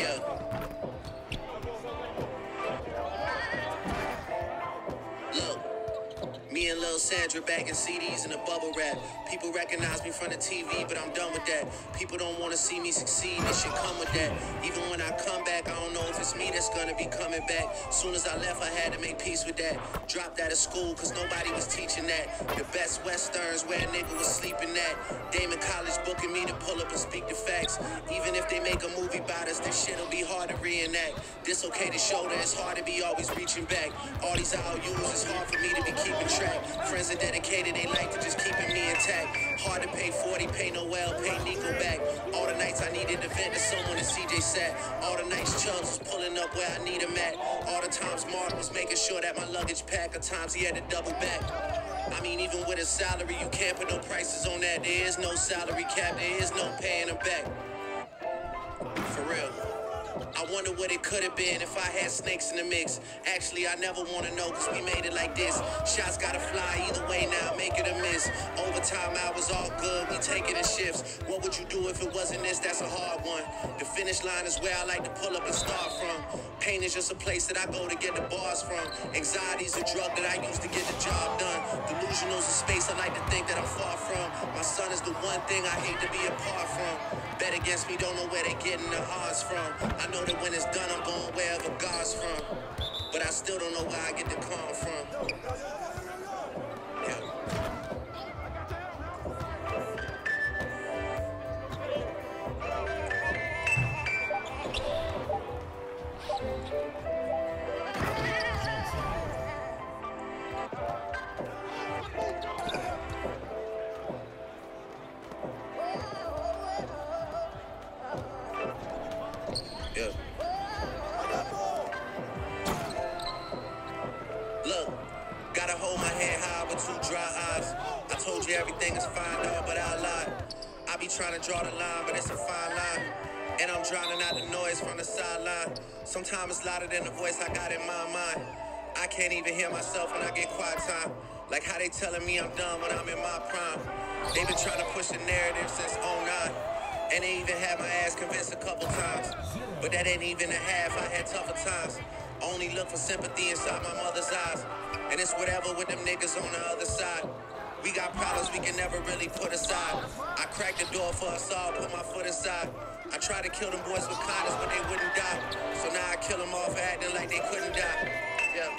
Yeah. Look. Me and Lil Sandra bagging CDs in a bubble wrap. People recognize me from the TV, but I'm done with that. People don't want to see me succeed, this shit come with that. Even when I come back, I don't know if it's me that's gonna be coming back. Soon as I left, I had to make peace with that. Dropped out of school, cause nobody was teaching that. The best westerns where a nigga was sleeping at. Damon College booking me to pull up and speak the facts. Even if they make a movie about us, this shit'll be hard to reenact. Dislocated shoulder, it's hard to be always reaching back. All these IOUs, it's hard for me to be keeping track. Friends are dedicated, they like to just keeping me intact. Hard to pay 40, pay Noel, pay Nico back. All the nights I needed to vent to someone, and CJ sat. All the nights Chubbs was pulling up where I need him at. All the times Mark was making sure that my luggage packed. At times he had to double back. I mean, even with a salary, you can't put no prices on that. There is no salary cap, there is no paying him back. For real. I wonder what it could have been if I had snakes in the mix. Actually, I never want to know, cause we made it like this. Shots gotta fly either way now, make it a miss. Overtime hours all good, we take it in shifts. What would you do if it wasn't this? That's a hard one. The finish line is where I like to pull up and start from. Pain is just a place that I go to get the bars from. Anxiety's a drug that I use to get the job done. Delusional's a space I like to think that I'm far from. My son is the one thing I hate to be apart from. Bet against me, don't know where they getting the odds from. I know that when it's done, I'm going wherever God's from. But I still don't know where I get the calm from. Yeah. Yeah. Look, gotta hold my head high with two dry eyes. I told you everything is fine, dog, but I lied. I be trying to draw the line, but it's a fine line. And I'm drowning out the noise from the sideline. Sometimes it's louder than the voice I got in my mind. I can't even hear myself when I get quiet time. Like how they telling me I'm done when I'm in my prime. They been trying to push the narrative since '09. And they even had my ass convinced a couple times. But that ain't even a half, I had tougher times. Only look for sympathy inside my mother's eyes. And it's whatever with them niggas on the other side. We got problems we can never really put aside. I cracked the door for us all, put my foot inside. I tried to kill them boys with kindness, but they wouldn't die. So now I kill them off for acting like they couldn't die. Yeah.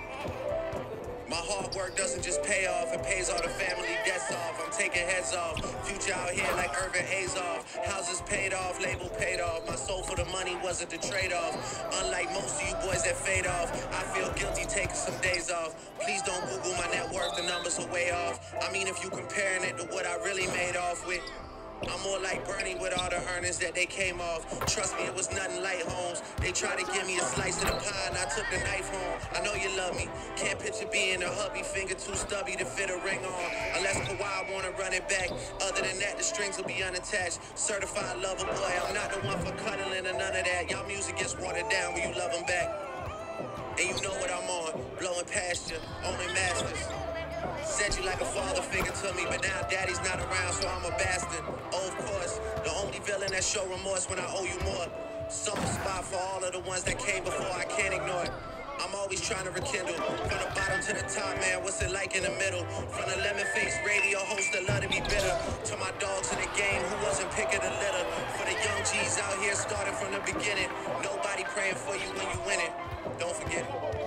My hard work doesn't just pay off, it pays all the family debts off. I'm taking heads off, future out here like Irvin Azoff. Houses paid off, label paid off. My soul for the money wasn't the trade-off. Unlike most of you boys that fade off, I feel guilty taking some days off. Please don't Google my net worth, the numbers are way off. I mean, if you comparing it to what I really made off with, I'm more like Bernie with all the earnings that they came off. Trust me, it was nothing like Holmes. They tried to give me a slice of the pie and I took the knife home. I know you love me. Can't picture being a hubby, finger too stubby to fit a ring on. Unless Kawhi wanna run it back. Other than that, the strings will be unattached. Certified lover boy, I'm not the one for cuddling or none of that. Y'all music gets watered down when you love them back. And you know what I'm on, blowing past you, only masters. Said you like a father figure to me, but now daddy's not around, so I'm a bastard. Oh, of course, the only villain that show remorse when I owe you more. Soft spot for all of the ones that came before, I can't ignore it. I'm always trying to rekindle. From the bottom to the top, man, what's it like in the middle? From the lemon-faced radio host that love to be bitter, to my dogs in the game who wasn't picking the litter. For the young G's out here starting from the beginning. Nobody praying for you when you win it. Don't forget it.